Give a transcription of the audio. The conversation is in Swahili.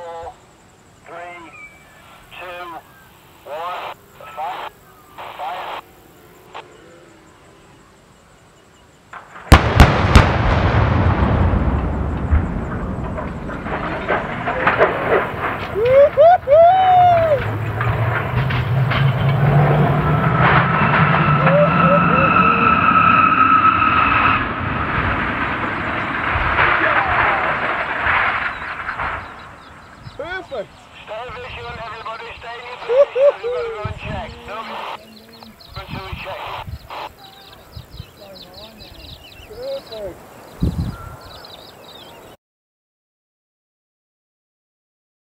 4, 3, 2, 1, fire. Fire. Perfect. Stay vigilant, everybody. Stay in your